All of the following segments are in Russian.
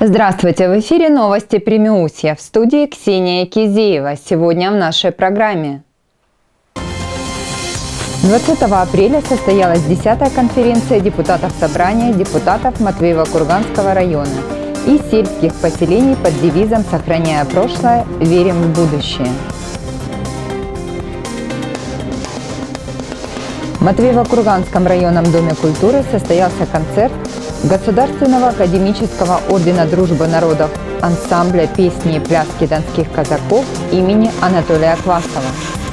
Здравствуйте! В эфире новости Примеусья. В студии Ксения Кизеева. Сегодня в нашей программе. 20 апреля состоялась 10-я конференция депутатов Собрания депутатов Матвеево-Курганского района и сельских поселений под девизом «Сохраняя прошлое, верим в будущее». В Матвеево-Курганском районном доме культуры состоялся концерт Государственного академического ордена Дружбы народов ансамбля песни и пляски донских казаков имени Анатолия Квасова.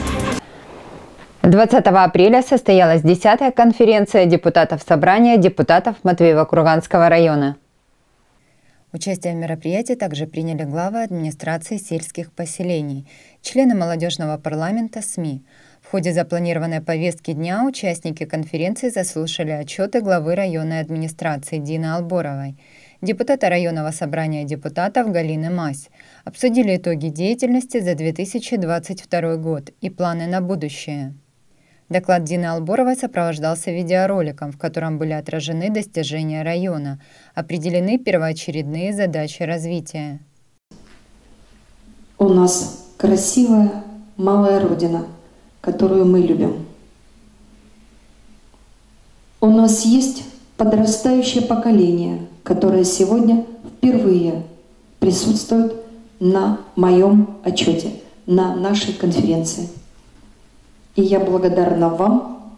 20 апреля состоялась 10-я конференция депутатов Собрания депутатов Матвеево-Курганского района. Участие в мероприятии также приняли главы администрации сельских поселений, члены молодежного парламента, СМИ. В ходе запланированной повестки дня участники конференции заслушали отчеты главы районной администрации Дины Алборовой, депутата районного собрания депутатов Галины Мась, обсудили итоги деятельности за 2022 год и планы на будущее. Доклад Дины Алборовой сопровождался видеороликом, в котором были отражены достижения района, определены первоочередные задачи развития. У нас красивая малая родина, которую мы любим. У нас есть подрастающее поколение, которое сегодня впервые присутствует на моем отчете, на нашей конференции. И я благодарна вам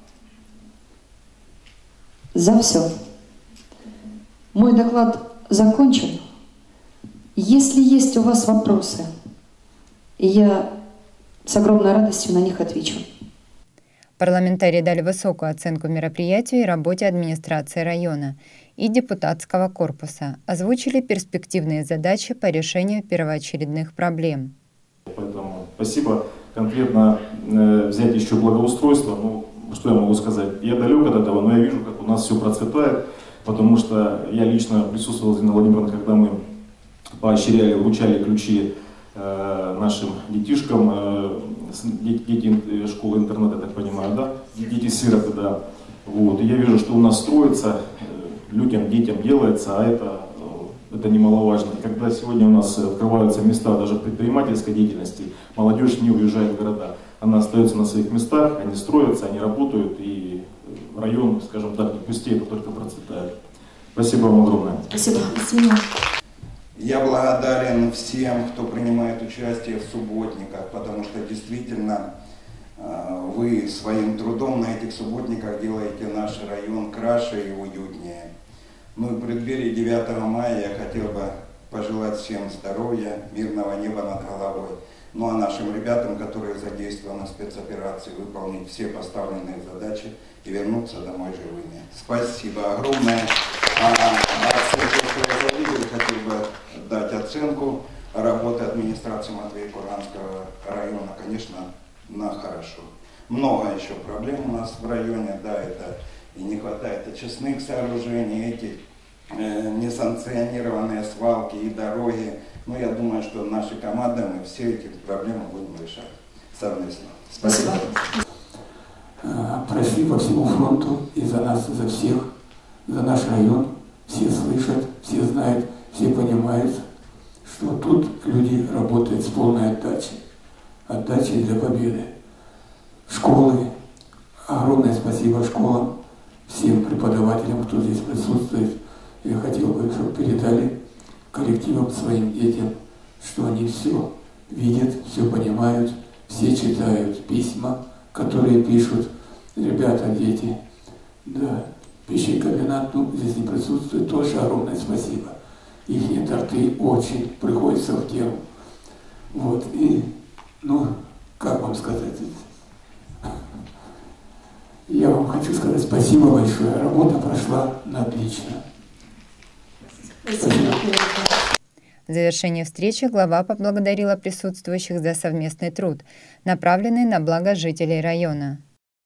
за все. Мой доклад закончен. Если есть у вас вопросы, я с огромной радостью на них отвечу. Парламентарии дали высокую оценку мероприятию и работе администрации района и депутатского корпуса, озвучили перспективные задачи по решению первоочередных проблем. Поэтому спасибо. Конкретно взять еще благоустройство, что я могу сказать, я далек от этого, но я вижу, как у нас все процветает, потому что я лично присутствовал с Диной Владимировной, когда мы поощряли, вручали ключи нашим детишкам, дети школы интернета, я так понимаю, да, дети-сироты, да, вот, и я вижу, что у нас строится, людям, детям делается, а это немаловажно. И когда сегодня у нас открываются места даже предпринимательской деятельности, молодежь не уезжает в города. Она остается на своих местах, они строятся, они работают, и район, скажем так, не пустеет, а только процветает. Спасибо вам огромное. Спасибо. Я благодарен всем, кто принимает участие в субботниках, потому что действительно вы своим трудом на этих субботниках делаете наш район краше и уютнее. Ну и в преддверии 9 мая я хотел бы пожелать всем здоровья, мирного неба над головой. Ну а нашим ребятам, которые задействованы в спецоперации, выполнить все поставленные задачи и вернуться домой живыми. Спасибо огромное. Хотел бы дать оценку работы администрации Матвеево-Курганского района, конечно, на хорошо. Много еще проблем у нас в районе, да, это и не хватает очистных сооружений, эти несанкционированные свалки и дороги. Но я думаю, что нашей командой мы все эти проблемы будем решать совместно. Спасибо. Прошли по всему фронту и за нас, и за всех, за наш район. Все слышат, все знают, все понимают, что тут люди работают с полной отдачей. Отдачей для победы. Школы. Огромное спасибо школам, всем преподавателям, кто здесь присутствует. Я хотел бы, чтобы передали коллективам своим детям, что они все видят, все понимают, все читают письма, которые пишут ребята, дети. Да, пищекомбинат, здесь не присутствует, тоже огромное спасибо. Их торты очень приходятся в тему. Вот, и, как вам сказать, я вам хочу сказать спасибо большое, работа прошла отлично. В завершении встречи глава поблагодарила присутствующих за совместный труд, направленный на благо жителей района.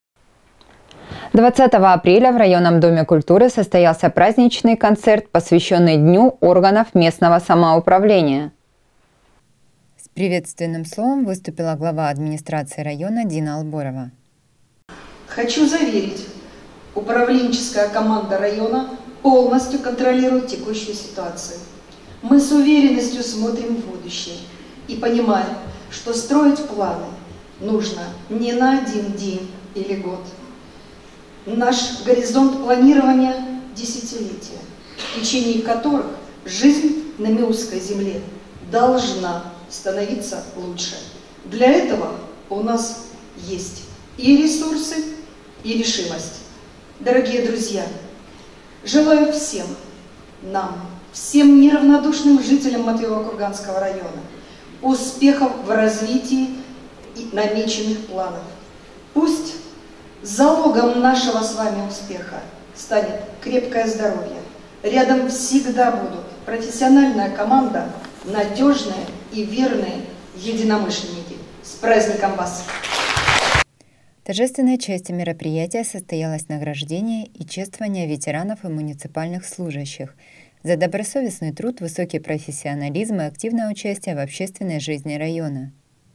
20 апреля в районном доме культуры состоялся праздничный концерт, посвященный Дню органов местного самоуправления. С приветственным словом выступила глава администрации района Дина Алборова. Хочу заверить, управленческая команда района полностью контролирует текущую ситуацию. мы с уверенностью смотрим в будущее и понимаем, что строить планы нужно не на один день или год. Наш горизонт планирования – десятилетия, в течение которых жизнь на Миусской земле должна становиться лучше. Для этого у нас есть и ресурсы, и решимость. Дорогие друзья, желаю всем нам, всем неравнодушным жителям Матвеево-Курганского района успехов в развитии намеченных планов. Пусть залогом нашего с вами успеха станет крепкое здоровье. Рядом всегда будут профессиональная команда, надежные и верные единомышленники. С праздником вас! Торжественной частью мероприятия состоялось награждение и чествование ветеранов и муниципальных служащих за добросовестный труд, высокий профессионализм и активное участие в общественной жизни района.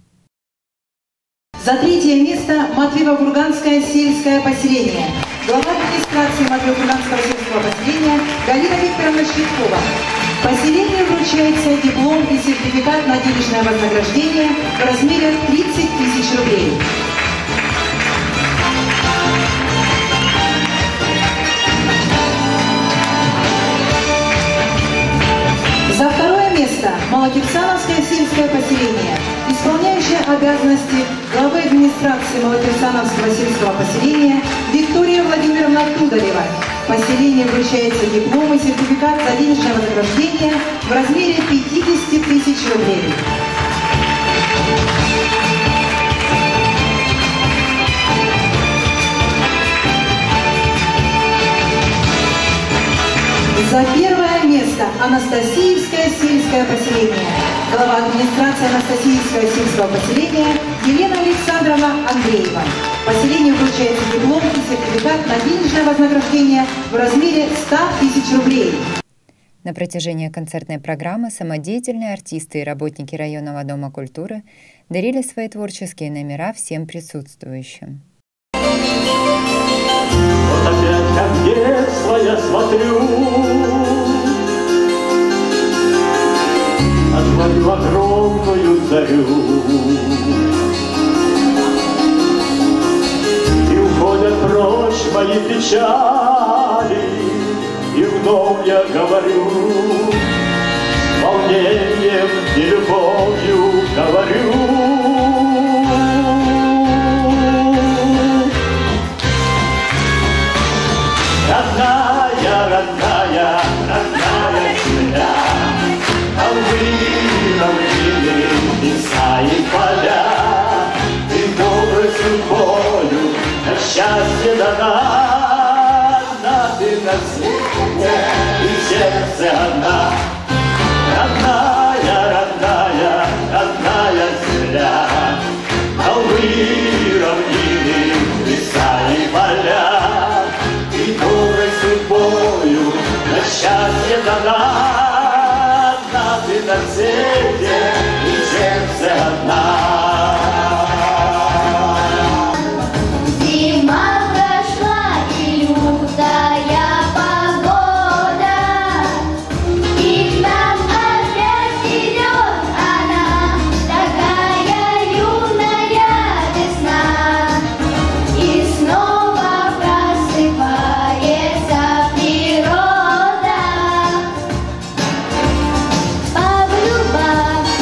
За третье место Матвеево-Курганское сельское поселение. Глава администрации Матвеево-Курганского сельского поселения Галина Викторовна Щиткова. Поселению вручается диплом и сертификат на денежное вознаграждение в размере 30 тысяч рублей. За второе место Малокирсановское сельское поселение, исполняющее обязанности главы администрации Малокирсановского сельского поселения Виктория Владимировна Тудорева. Поселению вручается диплом и сертификат за денежное вознаграждение в размере 50 тысяч рублей. За первое место Анастасиевское сельское поселение. Глава администрации Анастасиевского сельского поселения Елена Александровна Андреева. Поселению вручается диплом и сертификат на денежное вознаграждение в размере 100 тысяч рублей. На протяжении концертной программы самодеятельные артисты и работники районного дома культуры дарили свои творческие номера всем присутствующим. Вот опять как детство я смотрю на твою огромную зарю, и уходят прочь мои печали, и вновь я говорю, с волнением и любовью говорю. Родная, родная, родная земля, а вы равнины, леса и поля, ты доброй судьбою на счастье дана, ты на свете и сердце одна. Родная, родная, родная земля, а вы равнины, леса и поля, доброй судьбою на счастье дана, ты на свете и сердце одна. Зима прошла и лютая погода, и к нам опять идет она, такая юная весна, и снова просыпается природа. Павлюба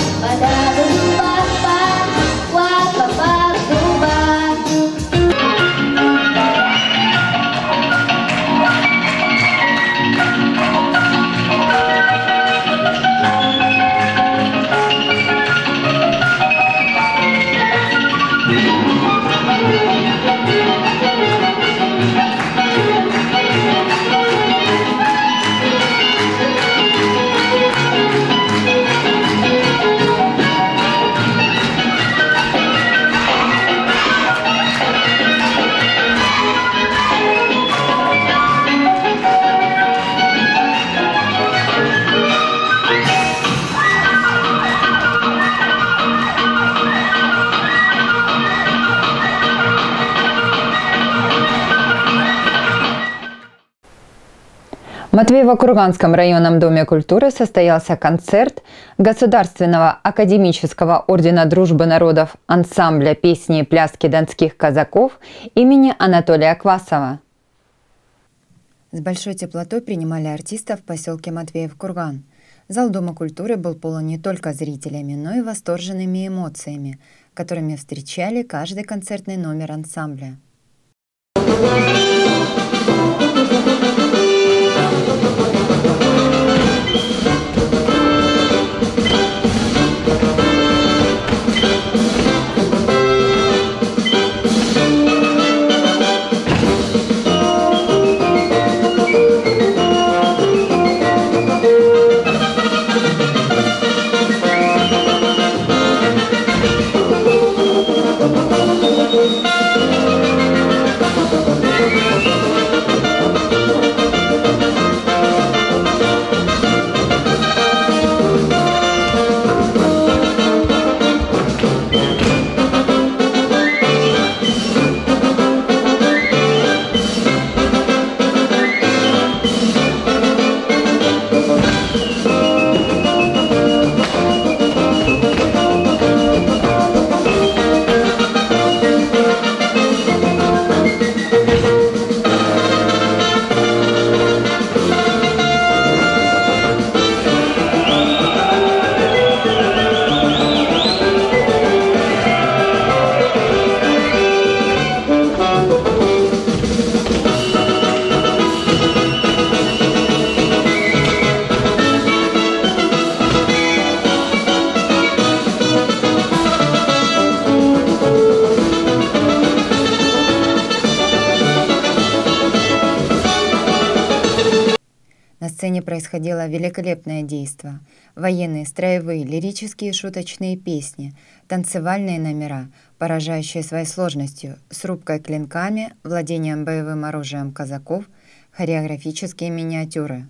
Матвеево-Курганском районном доме культуры состоялся концерт Государственного академического ордена Дружбы народов ансамбля песни и пляски донских казаков имени Анатолия Квасова. С большой теплотой принимали артистов в поселке Матвеев-Курган. Зал Дома культуры был полон не только зрителями, но и восторженными эмоциями, которыми встречали каждый концертный номер ансамбля. На сцене происходило великолепное действо. Военные, строевые, лирические и шуточные песни, танцевальные номера, поражающие своей сложностью, с рубкой клинками, владением боевым оружием казаков, хореографические миниатюры.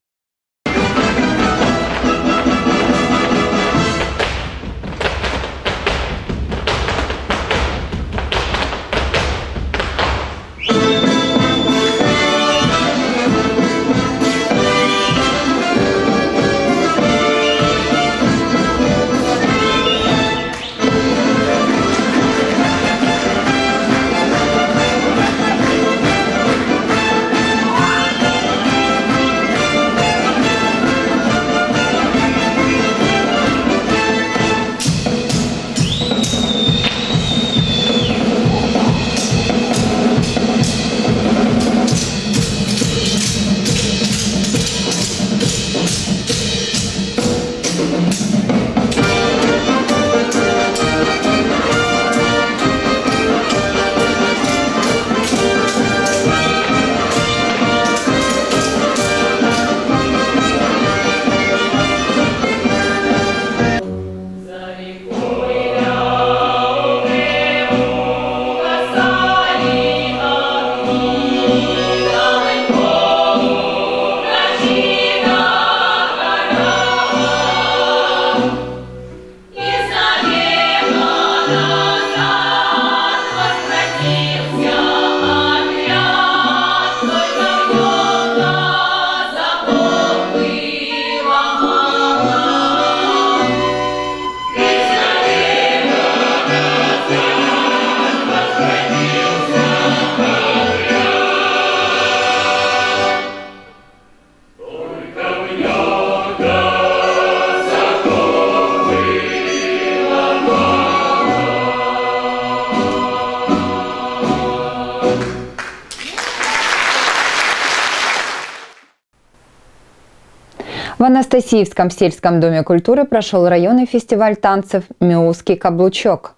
В Анастасиевском сельском доме культуры прошел районный фестиваль танцев «Миусский каблучок».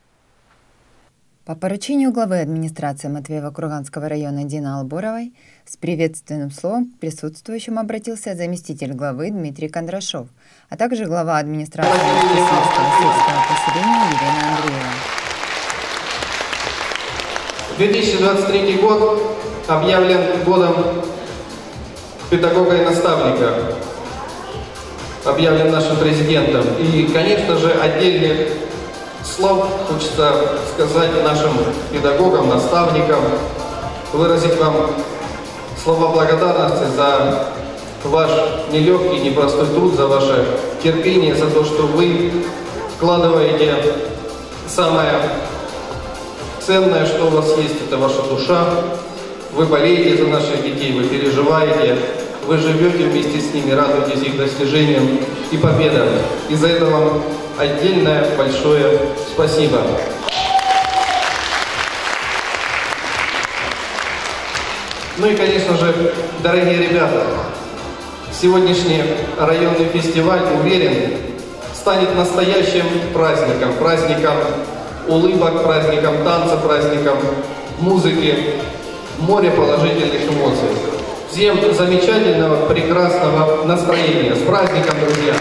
По поручению главы администрации Матвеево-Курганского района Дины Албуровой с приветственным словом к присутствующим обратился заместитель главы Дмитрий Кондрашов, а также глава администрации Анастасиевского сельского поселения Елена Андреева. 2023 год объявлен годом педагога и наставника, объявлен нашим президентом. И, конечно же, отдельных слов хочется сказать нашим педагогам, наставникам, выразить вам слова благодарности за ваш нелегкий, непростой труд, за ваше терпение, за то, что вы вкладываете самое ценное, что у вас есть, это ваша душа. Вы болеете за наших детей, вы переживаете, вы живете вместе с ними, радуетесь их достижениям и победам. И за это вам отдельное большое спасибо. Ну и, конечно же, дорогие ребята, сегодняшний районный фестиваль, уверен, станет настоящим праздником, праздником улыбок, праздником танца, праздником музыки, море положительных эмоций. Всем замечательного, прекрасного настроения. С праздником, друзья!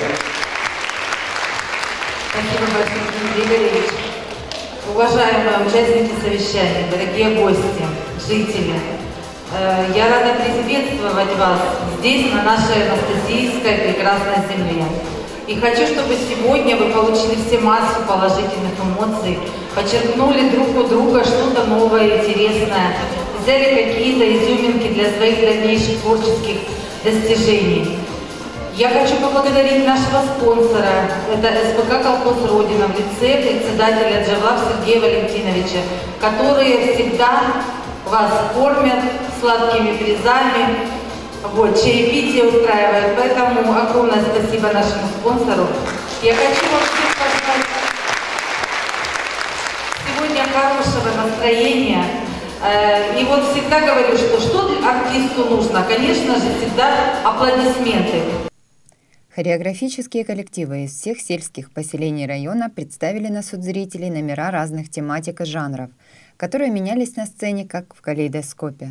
Спасибо большое, Дмитрий Игоревич. Уважаемые участники совещания, дорогие гости, жители, я рада приветствовать вас здесь, на нашей анастасийской прекрасной земле. И хочу, чтобы сегодня вы получили все массу положительных эмоций, подчеркнули друг у друга что-то новое, интересное, взяли какие-то изюминки для своих дальнейших творческих достижений. Я хочу поблагодарить нашего спонсора, это СПК «Колхоз Родина» в лице председателя Джавлав Сергея Валентиновича, которые всегда вас кормят сладкими призами, чаепитие устраивают. Поэтому огромное спасибо нашему спонсору. Я хочу вам всем пожелать сегодня хорошего настроения. И вот всегда говорю, что артисту нужно, конечно же, всегда аплодисменты. Хореографические коллективы из всех сельских поселений района представили на суд зрителей номера разных тематик и жанров, которые менялись на сцене, как в калейдоскопе.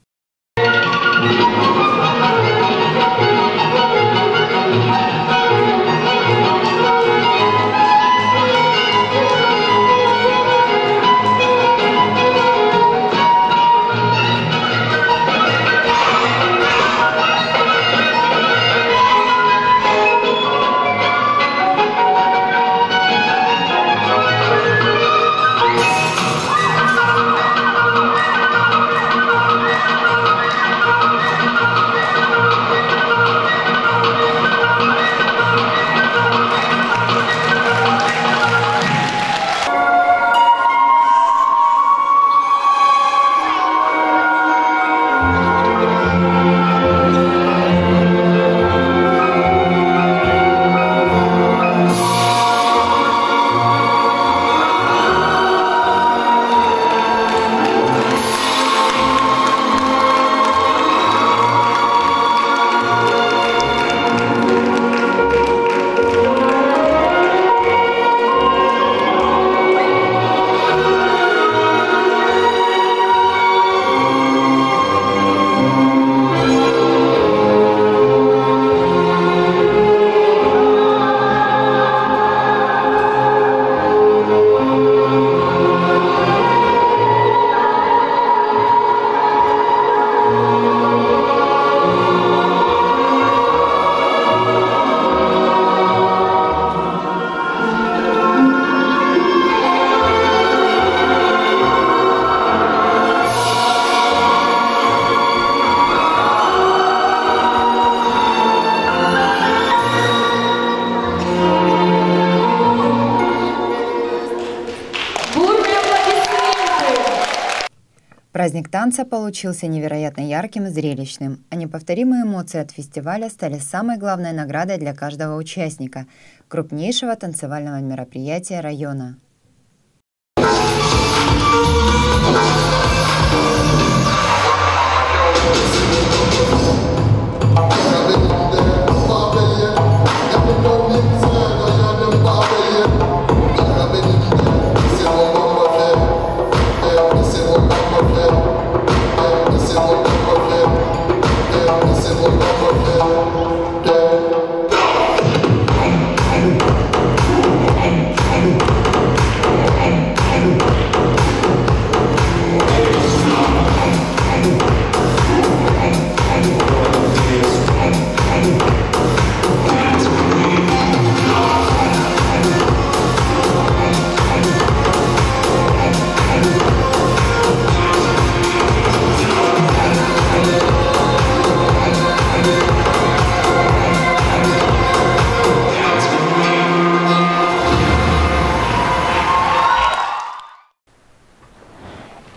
Праздник танца получился невероятно ярким и зрелищным, а неповторимые эмоции от фестиваля стали самой главной наградой для каждого участника крупнейшего танцевального мероприятия района.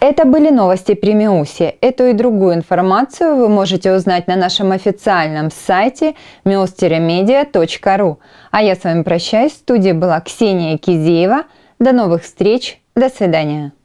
Это были новости при МИУСе. Эту и другую информацию вы можете узнать на нашем официальном сайте meus-media.ru. А я с вами прощаюсь. В студии была Ксения Кизеева. До новых встреч. До свидания.